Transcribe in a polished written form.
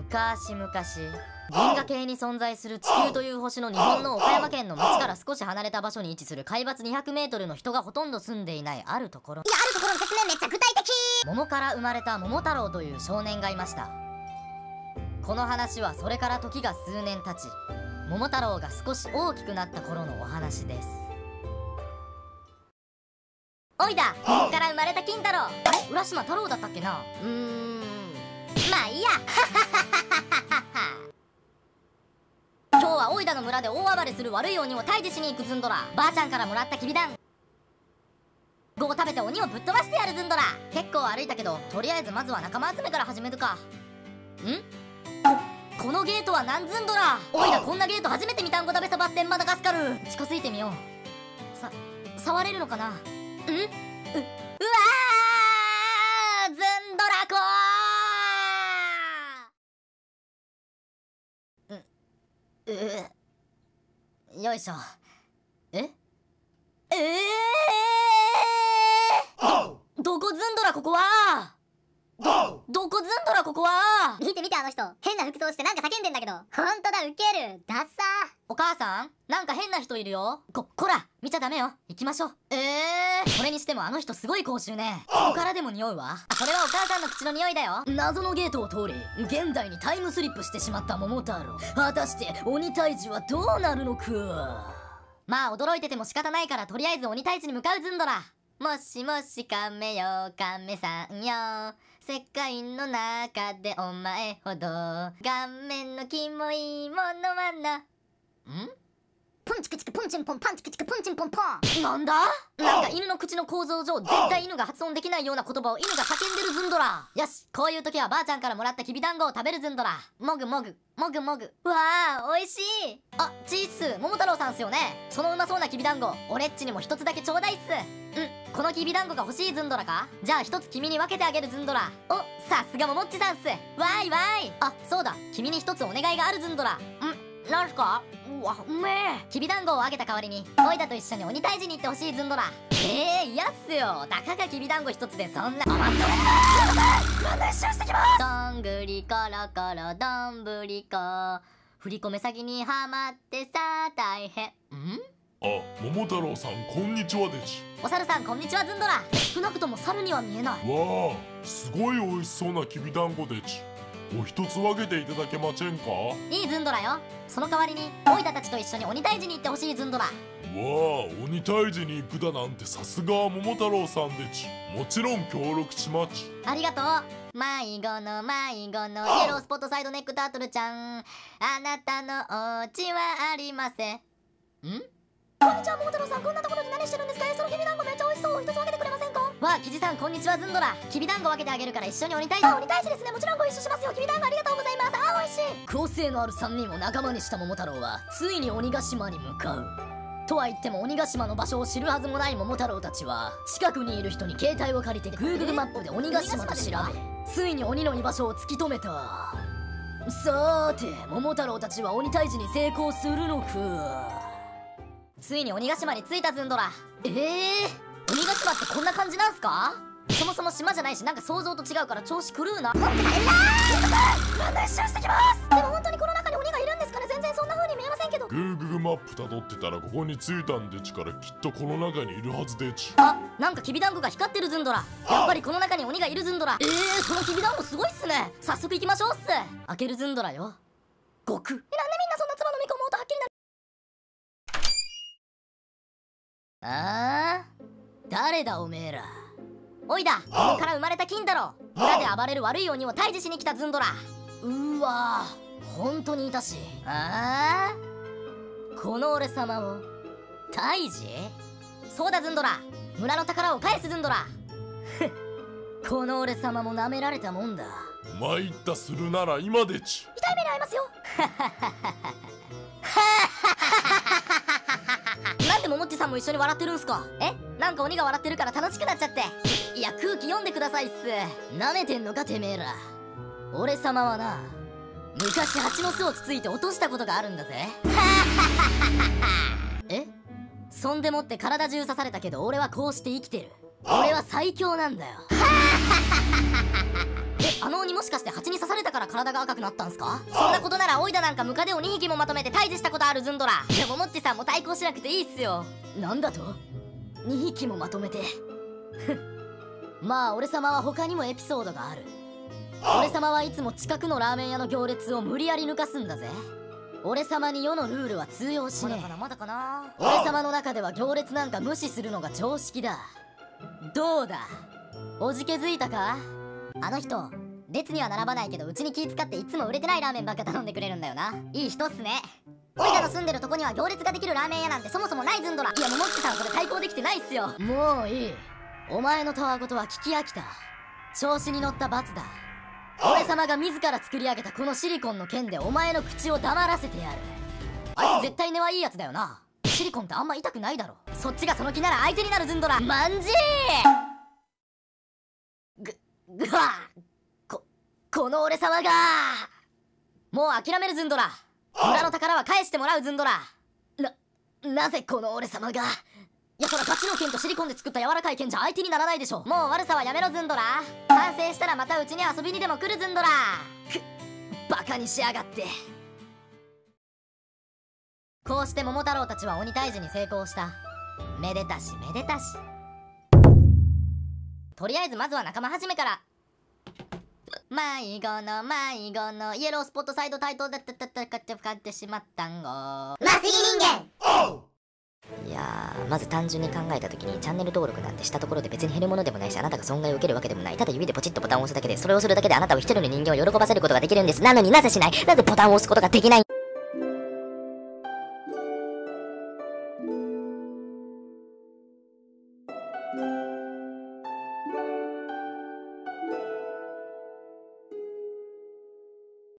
昔々銀河系に存在する地球という星の日本の岡山県の町から少し離れた場所に位置する海抜200メートルの人がほとんど住んでいないあるところ。 いや、あるところの説明めっちゃ具体的。 桃から生まれた桃太郎という少年がいました。この話はそれから時が数年経ち、桃太郎が少し大きくなった頃のお話です。おいだ、桃から生まれた金太郎。あれ、浦島太郎だったっけな。まあいいや。今日はおいだの村で大暴れする悪い鬼を退治しに行くズンドラ。ばあちゃんからもらったきびだんごを食べて鬼をぶっ飛ばしてやるズンドラ。結構歩いたけど、とりあえずまずは仲間集めから始めるか。このゲートは何ズンドラ。おいだ、こんなゲート初めて見たんごだべさばってんマダガスカル。近づいてみよう。触れるのかな。うわー、ズンドラコー。よいしょ。どこズンドラここは。どこズンドラここは。 見て見て、あの人変な服装してなんか叫んでんだけど。ほんとだ、ウケる。ダッサー。 お母さん、なんか変な人いるよ。こら見ちゃダメよ。行きましょう。それにしてもあの人すごい口臭ね。ここからでも匂うわ。それはお母さんの口の匂いだよ。謎のゲートを通り現代にタイムスリップしてしまった桃太郎。果たして鬼退治はどうなるのか。まあ驚いてても仕方ないから、とりあえず鬼退治に向かうズンドラ。もしもし亀よ亀さんよ、世界の中でお前ほど顔面のキモいものはな。 ポンチクチクポンチンポンパンチクチクポンチンポンポン。 なんだ。なんか犬の口の構造上絶対犬が発音できないような言葉を犬が叫んでるズンドラ。よし、こういう時はばあちゃんからもらったきびだんごを食べるズンドラ。もぐもぐもぐもぐ。わあ、おいしい。あ、チーッス、桃太郎さんっすよね。そのうまそうなきびだんご、俺っちにも一つだけちょうだいっす。このきびだんごが欲しいズンドラか。じゃあ一つ君に分けてあげるズンドラ。お、さすがももっちさんっす。わーいわーい。あ、そうだ、君に一つお願いがあるズンドラ。なんすか。うわ、うめえ。きびだんごをあげた代わりにおいだと一緒に鬼退治に行ってほしいズンドラ。嫌っすよ。たかがきびだんご一つでそんな。待って、なんで一緒してきます。どんぐりころころどんぶりこ、振り込め詐欺にはまってさ大変。 あ、桃太郎さんこんにちはでち。 お猿さんこんにちはズンドラ。少なくとも猿には見えない。 わあ、すごい美味しそうなきびだんごでち。お一つ分けていただけませんか。 いいズンドラよ。その代わりにおいだたちと一緒に鬼退治に行ってほしいズンドラ。 わあ、鬼退治に行くだなんてさすが桃太郎さんでち。もちろん協力しまち。 ありがとう。迷子のイエロースポットサイドネックタートルちゃん、あなたのお家はありません。こんにちは桃太郎さん、こんなところで何してるんですか。そのきびだんごめっちゃ美味しそう。一つ分けてくれませんか。わあ、キジさんこんにちはズンドラ。きびだんご分けてあげるから一緒に鬼退治。鬼退治ですね。もちろんご一緒しますよ。きびだんごありがとうございます。あー、美味しい。個性のある3人を仲間にした桃太郎はついに鬼ヶ島に向かう。とは言っても鬼ヶ島の場所を知るはずもない桃太郎たちは、近くにいる人に携帯を借りて Google マップで鬼ヶ島と調べ、ついに鬼の居場所を突き止めた。さーて、桃太郎たちは鬼退治に成功するのか。ついに鬼ヶ島に着いたズンドラ。鬼ヶ島ってこんな感じなんすか。そもそも島じゃないし、なんか想像と違うから調子狂うな。なんで一周してきます。でも本当にこの中に鬼がいるんですかね。全然そんな風に見えませんけど。 Google マップたどってたらここに着いたんでちから、きっとこの中にいるはずでち。 あ、なんかきびだんごが光ってるズンドラ。やっぱりこの中に鬼がいるズンドラ。そのきびだんごすごいっすね。早速行きましょうっす。開けるズンドラよ。ごく。なんでみんなそんな妻飲み込もうとはっきりなる。誰だおめえら。おいだ、ここから生まれた金太郎。村で暴れる悪い鬼を退治しに来たズンドラ。うわー、本当にいたし。この俺様を退治。そうだズンドラ、村の宝を返すズンドラ。この俺様も舐められたもんだ。 参ったするなら今でち。 痛い目に遭いますよ。なんでももっちさんも一緒に笑ってるんすか。なんか鬼が笑ってるから楽しくなっちゃって。いや、空気読んでくださいっす。なめてんのかてめえら。俺様はな、昔蜂の巣をつついて落としたことがあるんだぜ。そんでもって体中刺されたけど俺はこうして生きてる。俺は最強なんだよ。 加納にもしかして蜂に刺されたから体が赤くなったんすか？そんなことならオイラなんかムカデを2匹もまとめて退治したことあるズンドラ。でももっちさんも対抗しなくていいっすよ。なんだと？2匹もまとめてまあ俺様は他にもエピソードがある。俺様はいつも近くのラーメン屋の行列を無理やり抜かすんだぜ。俺様に世のルールは通用しねえ。まだかな。俺様の中では行列なんか無視するのが常識だ。どうだ、おじけづいたか？あの人列には並ばないけどうちに気使っていつも売れてないラーメンばっか頼んでくれるんだよな。いい人っすね。オイラの住んでるとこには行列ができるラーメン屋なんてそもそもないズンドラ。いやももっちさんそれ対抗できてないっすよ。もういい、お前のたわごとは聞き飽きた。調子に乗った罰だ。俺様が自ら作り上げたこのシリコンの剣でお前の口を黙らせてやる。あいつ絶対根はいいやつだよな。シリコンってあんま痛くないだろ。そっちがその気なら相手になるズンドラ。まんじーぐわこの俺様がもう諦めるズンドラ。村の宝は返してもらうズンドラ。なぜこの俺様が。いやそらガチの剣とシリコンで作った柔らかい剣じゃ相手にならないでしょ。もう悪さはやめろズンドラ。完成したらまたうちに遊びにでも来るズンドラ。バカにしやがって。こうして桃太郎たちは鬼退治に成功した。めでたしめでたし。とりあえずまずは仲間始めから。迷子のイエロースポットサイドタイトだった買ってしまったんご。 マスギ人間。 いやー、まず単純に考えた時にチャンネル登録なんてしたところで別に減るものでもないし、あなたが損害を受けるわけでもない。ただ指でポチッとボタンを押すだけで、それをするだけであなたを一人の人間を喜ばせることができるんです。なのになぜしない？なぜボタンを押すことができない？